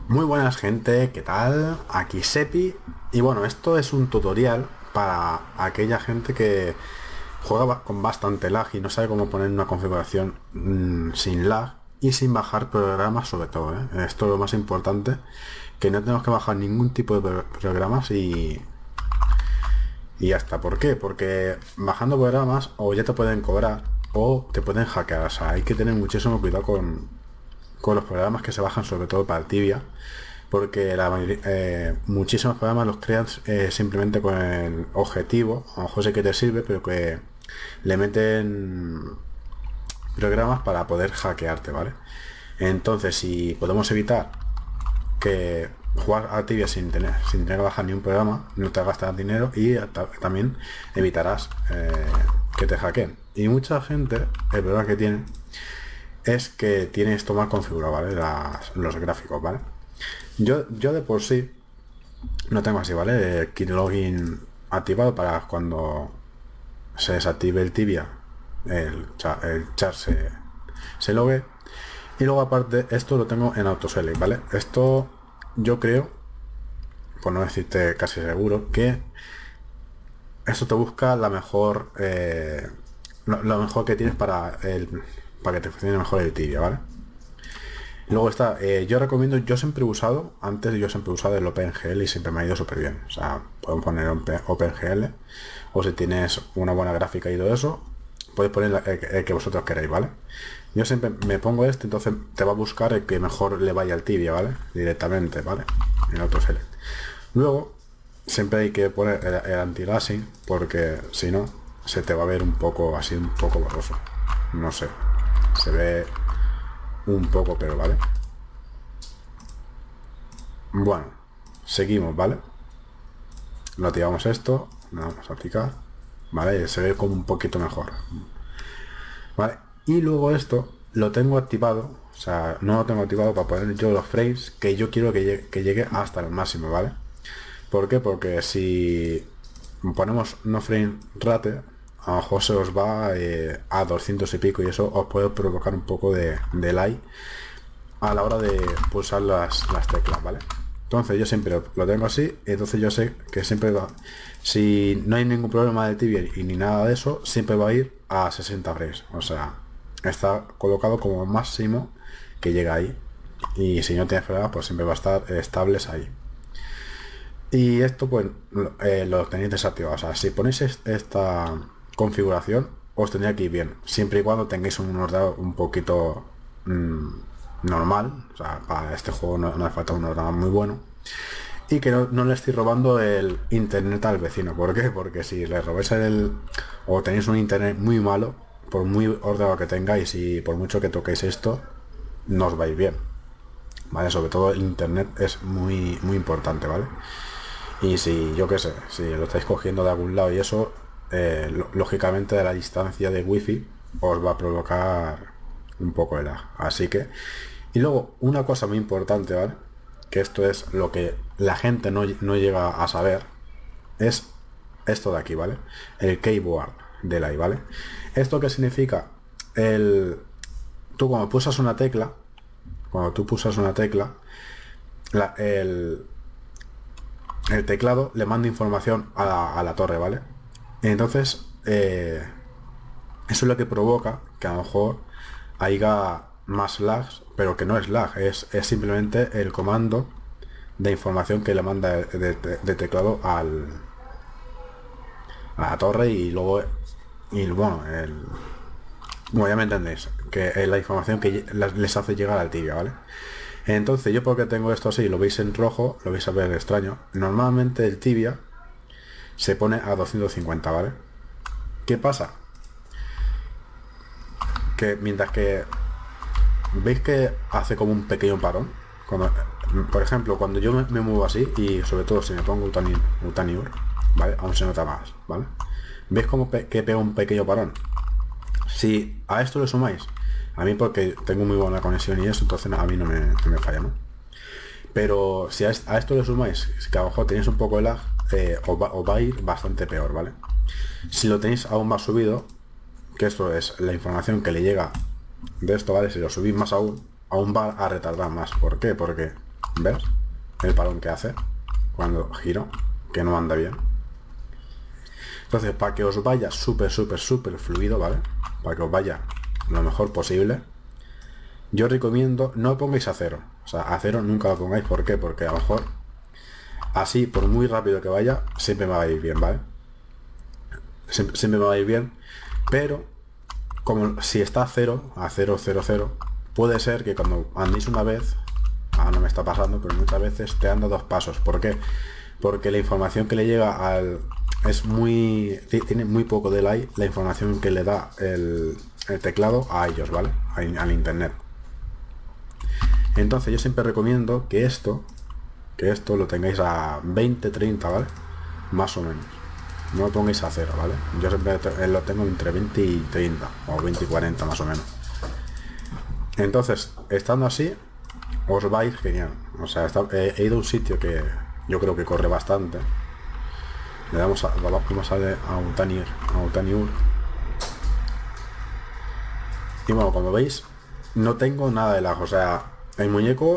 Muy buenas gente, ¿qué tal? Aquí Sepi y bueno, esto es un tutorial para aquella gente que juega con bastante lag y no sabe cómo poner una configuración sin lag y sin bajar programas sobre todo, ¿eh? Esto es lo más importante, que no tenemos que bajar ningún tipo de programas y ya está. ¿Por qué? Porque bajando programas o ya te pueden cobrar o te pueden hackear, o sea, hay que tener muchísimo cuidado con los programas que se bajan sobre todo para Tibia, porque muchísimos programas los crean simplemente con el objetivo, a lo mejor sé que te sirve, pero que le meten programas para poder hackearte, ¿vale? Entonces, si podemos evitar que jugar a Tibia sin tener que bajar ni un programa, no te gastarás dinero y también evitarás que te hackeen. Y mucha gente, el problema que tiene es que tiene esto mal configurado, ¿vale? Los gráficos, ¿vale? Yo de por sí no tengo así, ¿vale? El keylogin activado para cuando se desactive el Tibia, el char se logue. Y luego aparte esto lo tengo en autoselect, ¿vale? Esto yo creo, por no decirte casi seguro, que esto te busca la mejor lo mejor que tienes para que te funcione mejor el Tibia, ¿vale? Luego está, yo recomiendo, yo siempre he usado el OpenGL y siempre me ha ido súper bien. O sea, pueden poner OpenGL o si tienes una buena gráfica y todo eso, podéis poner el que vosotros queráis, ¿vale? Yo siempre me pongo este, entonces te va a buscar el que mejor le vaya al Tibia, ¿vale? Directamente, ¿vale? En autoselect. Luego, siempre hay que poner el anti-aliasing porque si no, se te va a ver un poco así, un poco borroso. No sé, se ve un poco, pero vale. Bueno, seguimos, ¿vale? Lo activamos esto, lo vamos a aplicar, ¿vale? Se ve como un poquito mejor, ¿vale? Y luego esto lo tengo activado, o sea, no lo tengo activado para poner yo los frames que yo quiero que llegue hasta el máximo, ¿vale? ¿Por qué? Porque si ponemos no frame rate, a lo mejor se os va a 200 y pico y eso os puede provocar un poco de delay a la hora de pulsar las teclas, ¿vale? Entonces yo siempre lo tengo así, entonces yo sé que siempre va, si no hay ningún problema de Tibia y ni nada de eso, siempre va a ir a 60 frames, o sea, está colocado como máximo que llega ahí, y si no tienes problemas pues siempre va a estar estables ahí. Y esto pues lo tenéis desactivado, o sea, si ponéis esta configuración os tendría que ir bien, siempre y cuando tengáis un ordenador un poquito normal, o sea, para este juego no hace falta un ordenador muy bueno y que no le estoy robando el internet al vecino. ¿Por qué? Porque si le robáis o tenéis un internet muy malo, por muy ordenado que tengáis y por mucho que toquéis esto, no os va a ir bien, ¿vale? Sobre todo el internet es muy importante, ¿vale? Y si, yo qué sé, si lo estáis cogiendo de algún lado y eso, lógicamente de la distancia de wifi os va a provocar un poco de lag. Así que, y luego una cosa muy importante, ¿vale? Que esto es lo que la gente no llega a saber, es esto de aquí, ¿vale? El keyboard del ahí, ¿vale? ¿Esto qué significa? Tú cuando pulsas una tecla, el teclado le manda información a la torre, ¿vale? Entonces, eso es lo que provoca que a lo mejor haya más lags, pero que no es lag, es simplemente el comando de información que le manda de teclado a la torre y luego, y bueno, bueno, ya me entendéis, que es la información que les hace llegar al Tibia, ¿vale? Entonces yo porque tengo esto así, lo veis en rojo, lo vais a ver extraño, normalmente el Tibia se pone a 250, ¿vale? ¿Qué pasa? Que mientras que veis que hace como un pequeño parón, por ejemplo, cuando yo me muevo así y sobre todo si me pongo Utaniur, ¿vale? Aún se nota más, ¿vale? ¿Veis como que pega un pequeño parón? Si a esto le sumáis, a mí porque tengo muy buena conexión y eso, entonces a mí no me falla, ¿no? Pero si a esto le sumáis, que a lo mejor tenéis un poco de lag, os va a ir bastante peor, ¿vale? Si lo tenéis aún más subido, que esto es la información que le llega de esto, ¿vale? Si lo subís más aún va a retardar más. ¿Por qué? Porque ¿ves? El parón que hace cuando giro, que no anda bien. Entonces, para que os vaya súper fluido, ¿vale? Para que os vaya lo mejor posible, yo recomiendo no pongáis a cero. O sea, a cero nunca lo pongáis. ¿Por qué? Porque a lo mejor así, por muy rápido que vaya, siempre me va a ir bien, ¿vale? Siempre me va a ir bien, pero como si está a 0, puede ser que cuando andéis una vez, no me está pasando, pero muchas veces te anda 2 pasos. ¿Por qué? Porque la información que le llega al... tiene muy poco delay la información que le da el teclado a ellos, ¿vale? Al internet. Entonces yo siempre recomiendo que esto lo tengáis a 20-30, ¿vale? Más o menos. No lo pongáis a 0, ¿vale? Yo siempre lo tengo entre 20 y 30 o 20 y 40 más o menos. Entonces, estando así, os va a ir genial. O sea, he ido a un sitio que yo creo que corre bastante. Le damos vamos a Autaniur. Y bueno, como veis, no tengo nada de lag. O sea, el muñeco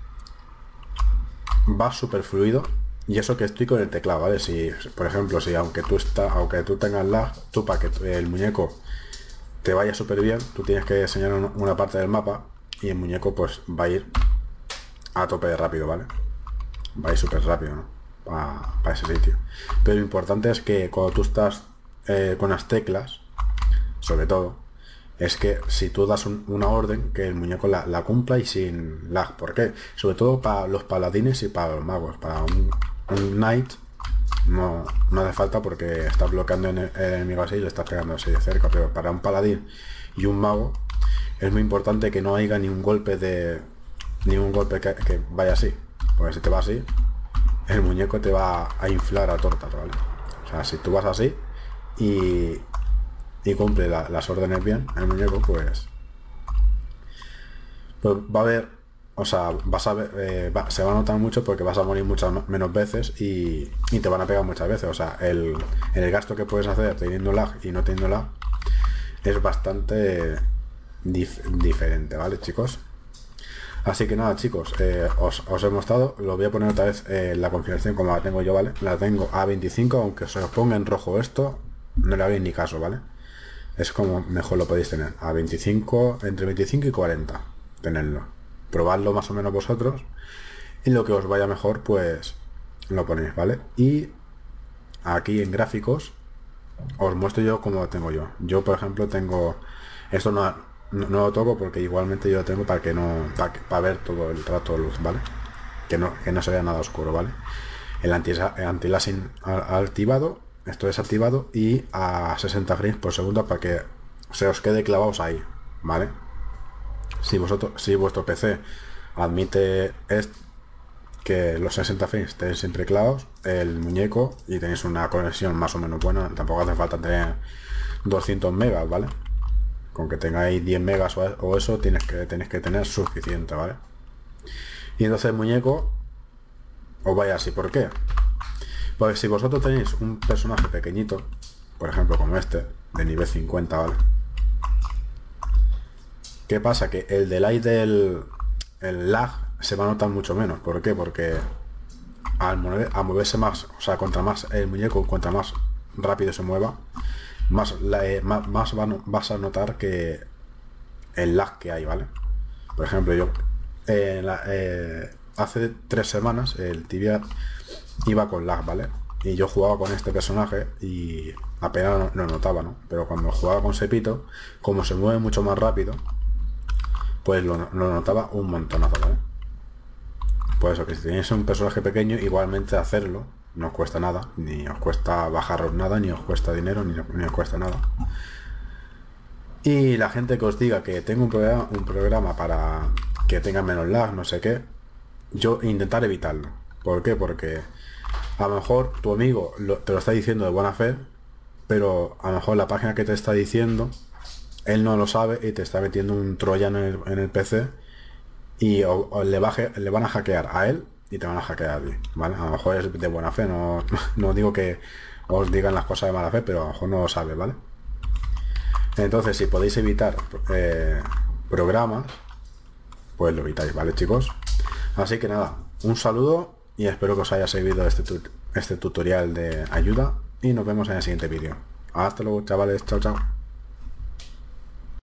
va súper fluido. Y eso que estoy con el teclado, ¿vale? Si, por ejemplo, si aunque tú tengas lag, tú para que el muñeco te vaya súper bien, tú tienes que señalar una parte del mapa y el muñeco pues va a ir a tope de rápido, ¿vale? Va a ir súper rápido, ¿no? Para ese sitio. Pero lo importante es que cuando tú estás con las teclas, sobre todo, es que si tú das una orden, que el muñeco la cumpla y sin lag. ¿Por qué? Sobre todo para los paladines y para los magos. Para un knight no hace falta porque está bloqueando el enemigo así y le está pegando así de cerca. Pero para un paladín y un mago es muy importante que no haya ni un golpe que vaya así. Porque si te va así, el muñeco te va a inflar a tortas, ¿vale? O sea, si tú vas así y cumple las órdenes bien, el muñeco pues va a ver, o sea, vas a ver, se va a notar mucho porque vas a morir muchas menos veces y te van a pegar muchas veces. O sea, el gasto que puedes hacer teniendo lag y no teniendo lag es bastante diferente, ¿vale, chicos? Así que nada, chicos, os he mostrado. Lo voy a poner otra vez la configuración como la tengo yo, ¿vale? La tengo a 25, aunque se os ponga en rojo esto, no le hagáis ni caso, ¿vale? Es como mejor lo podéis tener, a 25, entre 25 y 40, tenerlo. Probadlo más o menos vosotros y lo que os vaya mejor, pues lo ponéis, ¿vale? Y aquí en gráficos os muestro yo cómo lo tengo yo. Yo, por ejemplo, tengo... Esto no lo toco porque igualmente yo lo tengo para ver todo el rato de luz, ¿vale? Que no se vea nada oscuro, ¿vale? El anti-aliasing activado, esto desactivado y a 60 frames por segundo para que se os quede clavados ahí, ¿vale? Si vuestro PC admite que los 60 frames estén siempre clavados, el muñeco, y tenéis una conexión más o menos buena, tampoco hace falta tener 200 megas, ¿vale? Con que tengáis 10 megas o eso, tenéis que tener suficiente, ¿vale? Y entonces el muñeco os vaya así. ¿Por qué? Pues si vosotros tenéis un personaje pequeñito, por ejemplo como este, de nivel 50, ¿vale? ¿Qué pasa? Que el delay el lag se va a notar mucho menos. ¿Por qué? Porque al moverse más, o sea, contra más el muñeco, contra más rápido se mueva, más vas a notar que el lag que hay, ¿vale? Por ejemplo, yo hace 3 semanas el Tibia iba con lag, ¿vale? Y yo jugaba con este personaje y apenas lo notaba, ¿no? Pero cuando jugaba con Sepito, como se mueve mucho más rápido, pues lo notaba un montonazo, ¿vale? Por eso que si tenéis un personaje pequeño, igualmente hacerlo no os cuesta nada, ni os cuesta bajaros nada, ni os cuesta dinero, ni os cuesta nada. Y la gente que os diga que tengo un programa para que tenga menos lag, no sé qué, yo intentar evitarlo. ¿Por qué? Porque a lo mejor tu amigo te lo está diciendo de buena fe, pero a lo mejor la página que te está diciendo, él no lo sabe y te está metiendo un troyano en el PC y le van a hackear a él y te van a hackear a ti, ¿vale? A lo mejor es de buena fe, no digo que os digan las cosas de mala fe, pero a lo mejor no lo sabe, ¿vale? Entonces, si podéis evitar programas, pues lo evitáis, ¿vale, chicos? Así que nada, un saludo y espero que os haya servido este tutorial de ayuda y nos vemos en el siguiente vídeo. Hasta luego, chavales, chao chao.